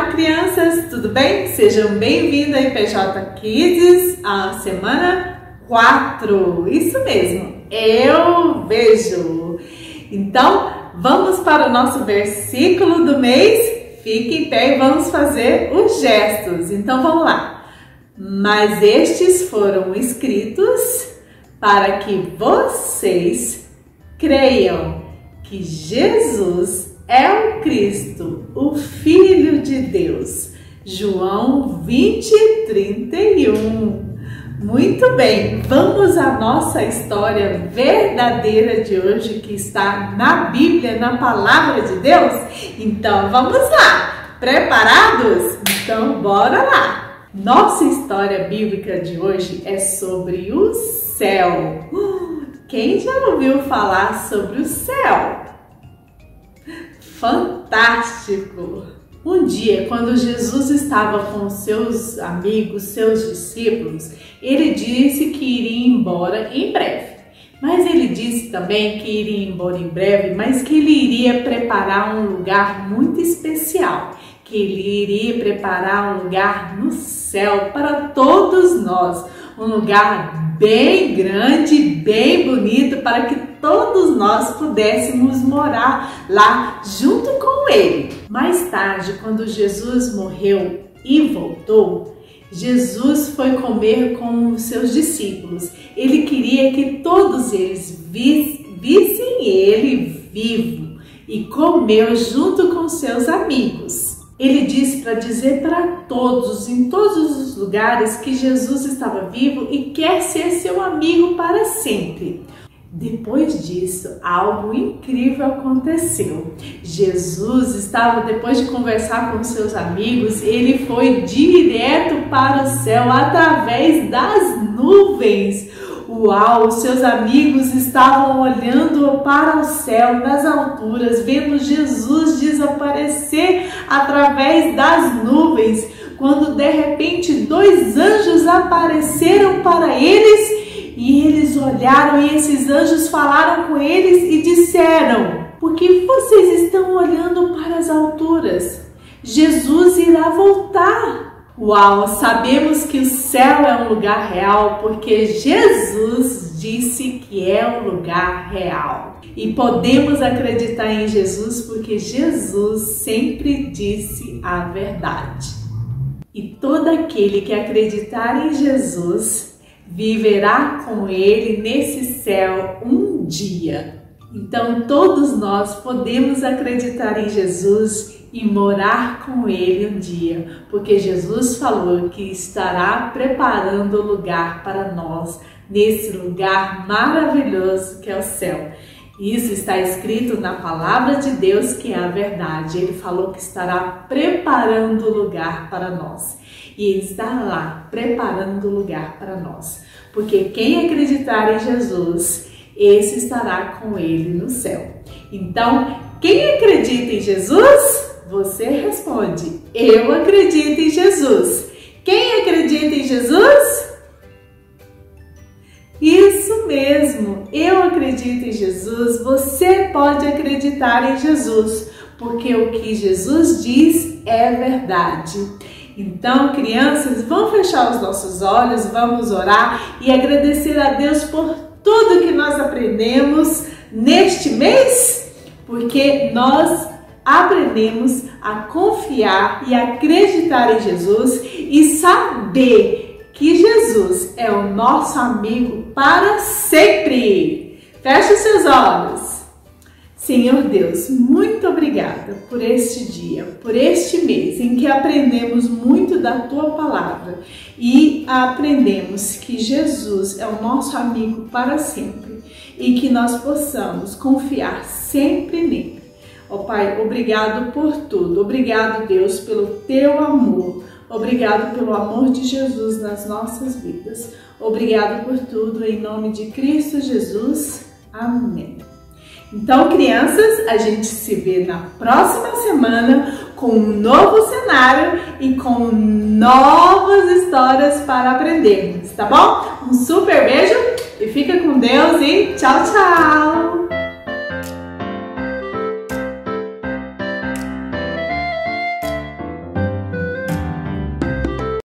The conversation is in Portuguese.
Olá, crianças, tudo bem? Sejam bem-vindos aí, PJ Kids, à semana 4. Isso mesmo, eu vejo. Então, vamos para o nosso versículo do mês. Fique em pé e vamos fazer os gestos. Então, vamos lá. Mas estes foram escritos para que vocês creiam que Jesus é o Cristo, o Filho de Deus. João 20:31. Muito bem, vamos à nossa história verdadeira de hoje que está na Bíblia, na Palavra de Deus? Então vamos lá, preparados? Então bora lá! Nossa história bíblica de hoje é sobre o céu. Quem já ouviu falar sobre o céu? Fantástico! Um dia, quando Jesus estava com seus amigos, seus discípulos, ele disse que iria embora em breve. Mas ele disse também que iria embora em breve, mas que ele iria preparar um lugar muito especial, que ele iria preparar um lugar no céu para todos nós, um lugar bem grande, bem bonito, para que todos nós pudéssemos morar lá junto com ele. Mais tarde, quando Jesus morreu e voltou, Jesus foi comer com os seus discípulos. Ele queria que todos eles vissem ele vivo e comeu junto com seus amigos. Ele disse para dizer para todos, em todos os lugares, que Jesus estava vivo e quer ser seu amigo para sempre. Depois disso, algo incrível aconteceu. Jesus estava, depois de conversar com seus amigos, ele foi direto para o céu através das nuvens. Uau! Seus amigos estavam olhando para o céu, nas alturas, vendo Jesus desaparecer através das nuvens, quando de repente 2 anjos apareceram para eles. E eles olharam e esses anjos falaram com eles e disseram: por que vocês estão olhando para as alturas? Jesus irá voltar. Uau, sabemos que o céu é um lugar real porque Jesus disse que é um lugar real. E podemos acreditar em Jesus porque Jesus sempre disse a verdade. E todo aquele que acreditar em Jesus viverá com ele nesse céu um dia. Então todos nós podemos acreditar em Jesus e morar com ele um dia, porque Jesus falou que estará preparando o lugar para nós, nesse lugar maravilhoso que é o céu. Isso está escrito na palavra de Deus, que é a verdade. Ele falou que estará preparando o lugar para nós. E Ele está lá, preparando o lugar para nós. Porque quem acreditar em Jesus, esse estará com Ele no céu. Então, quem acredita em Jesus? Você responde: eu acredito em Jesus. Quem acredita em Jesus? Isso mesmo, eu acredito em Jesus, você pode acreditar em Jesus, porque o que Jesus diz é verdade. Então, crianças, vamos fechar os nossos olhos, vamos orar e agradecer a Deus por tudo que nós aprendemos neste mês, porque nós aprendemos a confiar e acreditar em Jesus e saber que Jesus é o nosso amigo para sempre. Feche os seus olhos. Senhor Deus, muito obrigada por este dia, por este mês em que aprendemos muito da Tua Palavra e aprendemos que Jesus é o nosso amigo para sempre e que nós possamos confiar sempre nele. Ó Pai, obrigado por tudo. Obrigado, Deus, pelo Teu amor. Obrigado pelo amor de Jesus nas nossas vidas. Obrigado por tudo, em nome de Cristo Jesus. Amém. Então, crianças, a gente se vê na próxima semana com um novo cenário e com novas histórias para aprendermos, tá bom? Um super beijo e fica com Deus e tchau, tchau!